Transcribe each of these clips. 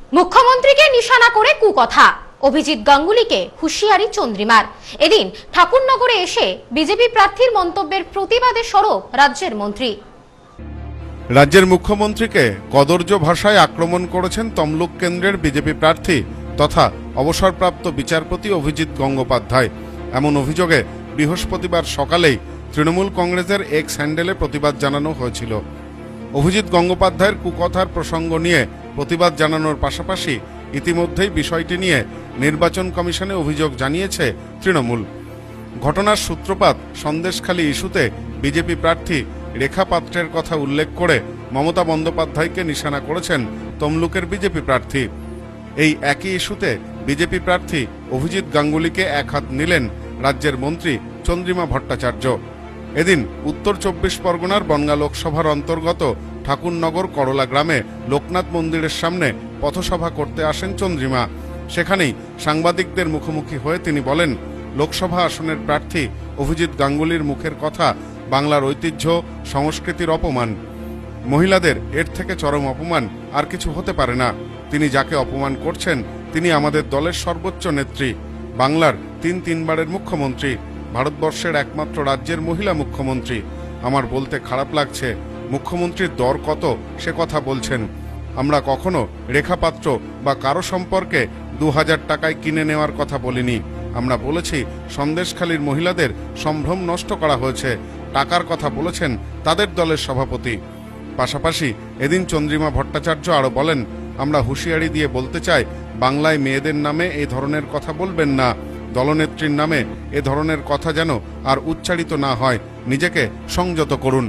মুখ্যমন্ত্রীকে নিশানা করে কুকথা, অভিজিৎ গাঙ্গুলিকে হুঁশিয়ারি চন্দ্রিমার। এদিন ঠাকুরনগরে এসে বিজেপি প্রার্থীর মন্তব্যের প্রতিবাদে সরব রাজ্যের মন্ত্রী। রাজ্যের মুখ্যমন্ত্রীকে কদর্য ভাষায় আক্রমণ করেছেন তমলুক কেন্দ্রের বিজেপি প্রার্থী তথা অবসরপ্রাপ্ত বিচারপতি অভিজিৎ গঙ্গোপাধ্যায়। এমন অভিযোগে বৃহস্পতিবার সকালেই তৃণমূল কংগ্রেসের এক্স হ্যান্ডেলে প্রতিবাদ জানানো হয়েছিল। অভিজিৎ গঙ্গোপাধ্যায়ের কুকথার প্রসঙ্গ নিয়ে প্রতিবাদ জানানোর পাশাপাশি ইতিমধ্যেই বিষয়টি নিয়ে নির্বাচন কমিশনে অভিযোগ জানিয়েছে তৃণমূল। ঘটনার সূত্রপাত সন্দেশখালী ইস্যুতে বিজেপি প্রার্থী রেখা পাত্রের কথা উল্লেখ করে মমতা বন্দ্যোপাধ্যায়কে নিশানা করেছেন তমলুকের বিজেপি প্রার্থী। এই একই ইস্যুতে বিজেপি প্রার্থী অভিজিৎ গাঙ্গুলিকে এক হাত নিলেন রাজ্যের মন্ত্রী চন্দ্রিমা ভট্টাচার্য। এদিন উত্তর ২৪ পরগনার বনগাঁ লোকসভার অন্তর্গত ঠাকুরনগর করলা গ্রামে লোকনাথ মন্দিরের সামনে পথসভা করতে আসেন চন্দ্রিমা। সেখানেই সাংবাদিকদের মুখোমুখি হয়ে তিনি বলেন, লোকসভা আসনের প্রার্থী অভিজিৎ গাঙ্গুলির মুখের কথা বাংলার ঐতিহ্য সংস্কৃতির অপমান। মহিলাদের এর থেকে চরম অপমান আর কিছু হতে পারে না। তিনি যাকে অপমান করছেন তিনি আমাদের দলের সর্বোচ্চ নেত্রী, বাংলার তিনবারের মুখ্যমন্ত্রী, ভারতবর্ষের একমাত্র রাজ্যের মহিলা মুখ্যমন্ত্রী। আমার বলতে খারাপ লাগছে, মুখ্যমন্ত্রীর দর কত সে কথা বলছেন। আমরা কখনো রেখাপাত্র বা কারো সম্পর্কে ২০০০ টাকায় কিনে নেওয়ার কথা বলিনি। আমরা বলেছি সন্দেশখালীর মহিলাদের সম্ভ্রম নষ্ট করা হয়েছে। টাকার কথা বলেছেন তাদের দলের সভাপতি। পাশাপাশি এদিন চন্দ্রিমা ভট্টাচার্য আরো বলেন, আমরা হুঁশিয়ারি দিয়ে বলতে চাই, বাংলায় মেয়েদের নামে এই ধরনের কথা বলবেন না। দলনেত্রীর নামে এ ধরনের কথা যেন আর উচ্চারিত না হয়। নিজেকে সংযত করুন।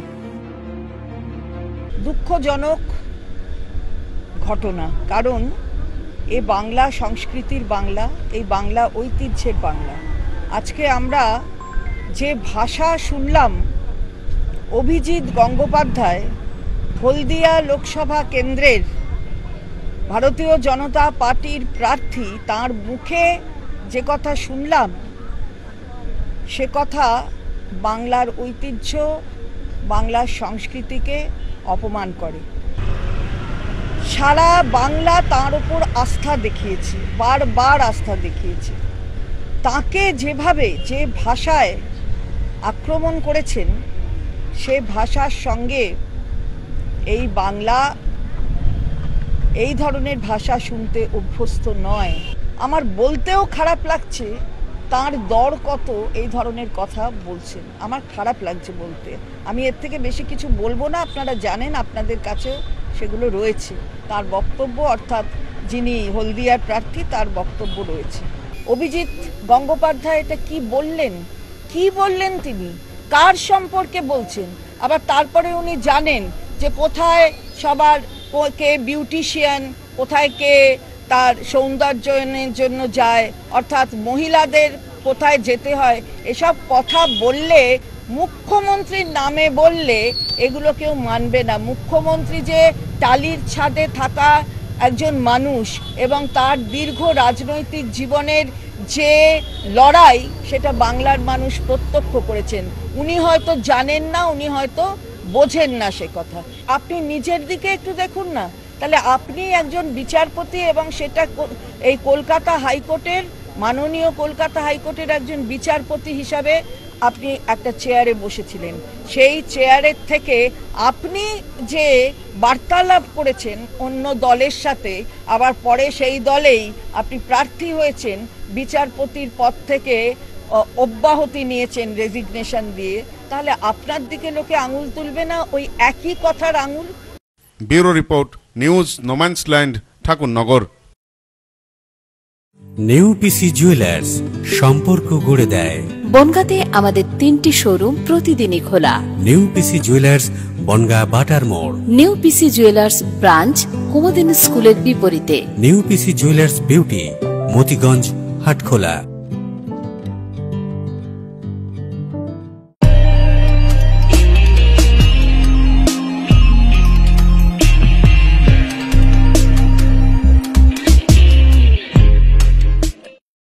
দুঃখজনক ঘটনা, কারণ এ বাংলা সংস্কৃতির বাংলা, এই বাংলা ঐতিহ্যের বাংলা। আজকে আমরা যে ভাষা শুনলাম, অভিজিৎ গঙ্গোপাধ্যায় হলদিয়া লোকসভা কেন্দ্রের ভারতীয় জনতা পার্টির প্রার্থী, তার মুখে যে কথা শুনলাম সে কথা বাংলার ঐতিহ্য, বাংলার সংস্কৃতিকে অপমান করে। সারা বাংলা তার উপর আস্থা দেখিয়েছে, বারবার আস্থা দেখিয়েছে। তাকে যেভাবে যে ভাষায় আক্রমণ করেছেন, সে ভাষার সঙ্গে এই বাংলা এই ধরনের ভাষা শুনতে অভ্যস্ত নয়। আমার বলতেও খারাপ লাগছে, তার দর কত এই ধরনের কথা বলছেন। আমার খারাপ লাগছে বলতে। আমি এর থেকে বেশি কিছু বলবো না, আপনারা জানেন, আপনাদের কাছেও সেগুলো রয়েছে। তার বক্তব্য, অর্থাৎ যিনি হলদিয়ার প্রার্থী, তার বক্তব্য রয়েছে। অভিজিৎ গঙ্গোপাধ্যায় এটা কি বললেন তিনি কার সম্পর্কে বলছেন? আবার তারপরে উনি জানেন যে কোথায় সবার কে বিউটিশিয়ান, কোথায় কে তার সৌন্দর্যের জন্য যায়, অর্থাৎ মহিলাদের কোথায় যেতে হয়। এসব কথা বললে, মুখ্যমন্ত্রীর নামে বললে এগুলো কেউ মানবে না। মুখ্যমন্ত্রী যে টালির ছাদে থাকা একজন মানুষ এবং তার দীর্ঘ রাজনৈতিক জীবনের যে লড়াই, সেটা বাংলার মানুষ প্রত্যক্ষ করেছেন। উনি হয়তো জানেন না, উনি হয়তো বোঝেন না সে কথা। আপনি নিজের দিকে একটু দেখুন না। তাহলে আপনি একজন বিচারপতি এবং সেটা এই কলকাতা হাইকোর্টের, মাননীয় কলকাতা হাইকোর্টের একজন বিচারপতি হিসাবে আপনি একটা চেয়ারে বসেছিলেন। সেই চেয়ারের থেকে আপনি যে বার্তালাপ করেছেন অন্য দলের সাথে, আবার পরে সেই দলেই আপনি প্রার্থী হয়েছেন, বিচারপতির পদ থেকে অব্যাহতি নিয়েছেন রেজিগনেশন দিয়ে, তাহলে আপনার দিকে লোকে আঙুল তুলবে না ওই একই কথার আঙুল? Bureau report, news no man's land, Thakurnagar. নেউপিসি জুয়েলার্স, সম্পর্ক গড়ে দেয়। বনগাঁতে আমাদের 3টি শোরুম প্রতিদিনই খোলা। নেউপিসি জুয়েলার্স, বনগাঁ বাটার মোড়। নেউপিসি জুয়েলার্স ব্রাঞ্চ, কুমুদিনী স্কুলের বিপরীতে। নেউপিসি জুয়েলার্স বিউটি, মতিগঞ্জ, হাটখোলা।